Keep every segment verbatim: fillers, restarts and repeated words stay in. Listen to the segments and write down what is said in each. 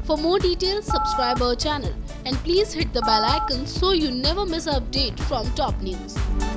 For more details, subscribe our channel and please hit the bell icon so you never miss an update from top news.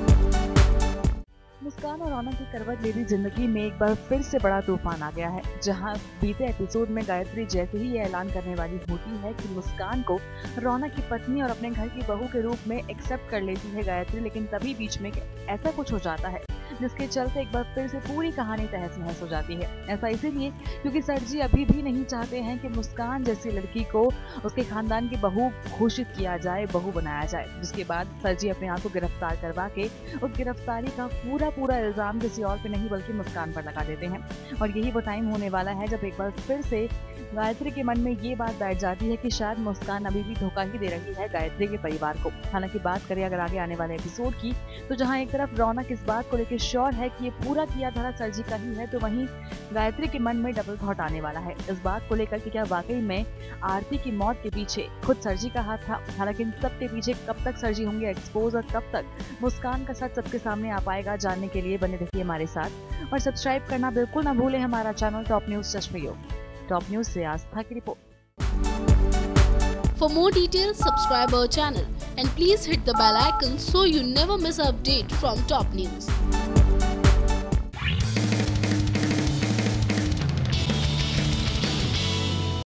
मुस्कान और रौनक की करवट लेती जिंदगी में एक बार फिर से बड़ा तूफान आ गया है, जहां बीते एपिसोड में गायत्री जैसे ही ये ऐलान करने वाली होती है कि मुस्कान को रौनक की पत्नी और अपने घर की बहू के रूप में एक्सेप्ट कर लेती है गायत्री, लेकिन तभी बीच में ऐसा कुछ हो जाता है जिसके चलते एक बार फिर से पूरी कहानी तहस नहस हो जाती है। ऐसा इसीलिए क्योंकि सर जी अभी भी नहीं चाहते हैं कि मुस्कान जैसी लड़की को उसके खानदान की बहू घोषित किया जाए, बहू बनाया जाए, जिसके बाद सर जी अपने आप को गिरफ्तार करवा के उस गिरफ्तारी का पूरा पूरा इल्जाम किसी और पे नहीं बल्कि मुस्कान पर लगा देते हैं। और यही वो टाइम होने वाला है जब एक बार फिर से गायत्री के मन में ये बात बैठ जाती है कि शायद मुस्कान अभी भी धोखा ही दे रही है गायत्री के परिवार को। हालांकि बात करें अगर आगे आने वाले एपिसोड की, तो जहां एक तरफ रौनक इस बात को लेकर श्योर है कि ये पूरा किया धरा सर जी का ही है, तो वहीं गायत्री के मन में डबल थॉट आने वाला है इस बात को लेकर कि क्या वाकई में आरती की मौत के पीछे खुद सर जी का हाथ था। हालांकि इन सब के पीछे कब तक सर जी होंगे एक्सपोज और कब तक मुस्कान का सच सबके सामने आ पाएगा, जानने के लिए बने रहिए हमारे साथ और सब्सक्राइब करना बिल्कुल ना भूलें हमारा चैनल टॉप न्यूज चश्मयोग। टॉप न्यूज से आस्था की रिपोर्ट। For more details, subscribe our channel and please hit the bell icon so you never miss an update from top news.